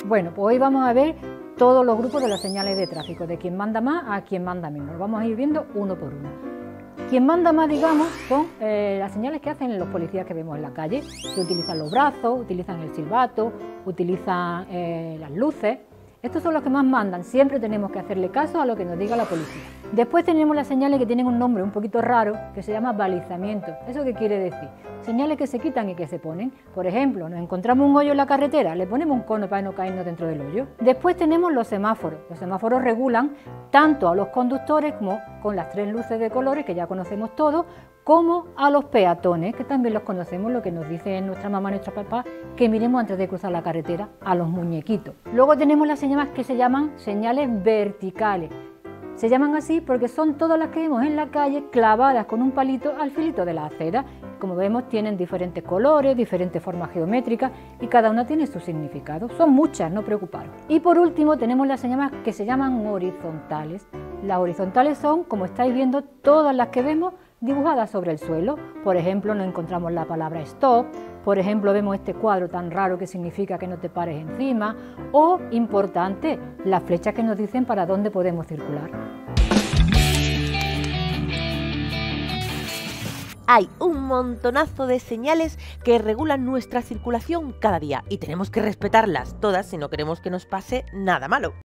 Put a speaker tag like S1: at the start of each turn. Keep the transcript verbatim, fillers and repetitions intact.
S1: Bueno, pues hoy vamos a ver todos los grupos de las señales de tráfico, de quién manda más a quién manda menos. Vamos a ir viendo uno por uno. Quien manda más, digamos, son eh, las señales que hacen los policías que vemos en la calle, que utilizan los brazos, utilizan el silbato, utilizan eh, las luces. Estos son los que más mandan, siempre tenemos que hacerle caso a lo que nos diga la policía. Después tenemos las señales que tienen un nombre un poquito raro, que se llama balizamiento. ¿Eso qué quiere decir? Señales que se quitan y que se ponen. Por ejemplo, nos encontramos un hoyo en la carretera, le ponemos un cono para no caernos dentro del hoyo. Después tenemos los semáforos. Los semáforos regulan tanto a los conductores, como con las tres luces de colores, que ya conocemos todos, como a los peatones, que también los conocemos, lo que nos dice nuestra mamá, nuestra papá, que miremos antes de cruzar la carretera, a los muñequitos. Luego tenemos las señales que se llaman señales verticales. Se llaman así porque son todas las que vemos en la calle clavadas con un palito al filito de la acera. Como vemos, tienen diferentes colores, diferentes formas geométricas y cada una tiene su significado. Son muchas, no preocuparos. Y por último tenemos las señales que se llaman horizontales. Las horizontales son, como estáis viendo, todas las que vemos dibujadas sobre el suelo. Por ejemplo, nos encontramos la palabra stop. Por ejemplo, vemos este cuadro tan raro que significa que no te pares encima. O, importante, las flechas que nos dicen para dónde podemos circular.
S2: Hay un montonazo de señales que regulan nuestra circulación cada día y tenemos que respetarlas todas si no queremos que nos pase nada malo.